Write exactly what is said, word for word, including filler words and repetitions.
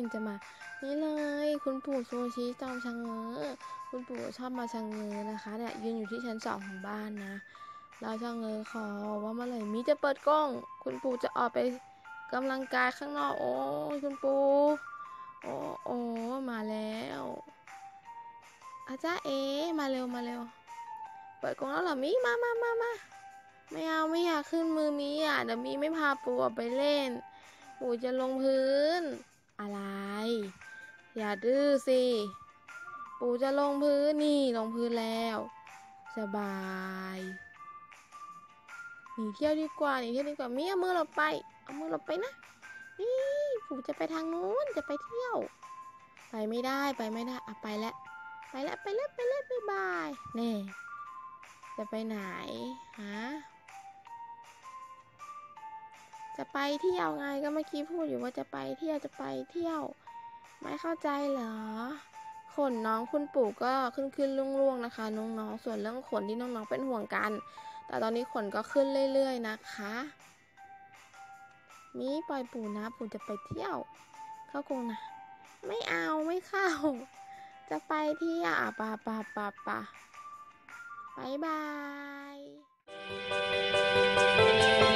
จะมานี่เลยคุณปู่ซูชิจอมชะเง้อคุณปู่ชอบมาชะเง้อนะคะเนี่ยยืนอยู่ที่ชั้นสองของบ้านนะเราชะเง้อขอว่าเมื่อไหร่มีจะเปิดกล้องคุณปู่จะออกไปกำลังกายข้างนอกโอ้ยคุณปู่โอ้โอ้มาแล้วอาจารย์เอมาเร็วมาเร็วเปิดกล้องแล้วเหรอมีมามามามาไม่เอาไม่อยากขึ้นมือมีอ่ะเดี๋ยวมีไม่พาปู่ออกไปเล่นปู่จะลงพื้นอะไรอย่าดื้อสิปู่จะลงพื้นนี่ลงพื้นแล้วสบายหนีเที่ยวดีกว่าหนีเที่ยวดีกว่ามีเอามือเราไปเอามือเราไปนะนี่ปู่จะไปทางนู้นจะไปเที่ยวไปไม่ได้ไปไม่ได้อ่ะไปแล้วไปแล้วไปแล้วไปแล้วบ๊ายบายแน่จะไปไหนฮะจะไปเที่ยวไงก็เมื่อกี้พูดอยู่ว่าจะไปเที่ยวจะไปเที่ยวไม่เข้าใจเหรอขนน้องคุณปู่ก็ขึ้นขึ้นร่วงๆนะคะน้องๆส่วนเรื่องขนที่น้องๆเป็นห่วงกันแต่ตอนนี้ขนก็ขึ้นเรื่อยๆนะคะมีปล่อยปู่นะปู่จะไปเที่ยวเข้ากรงนะไม่เอาไม่เข้าจะไปเที่ยวอ่ะปะปะปะปะบายบาย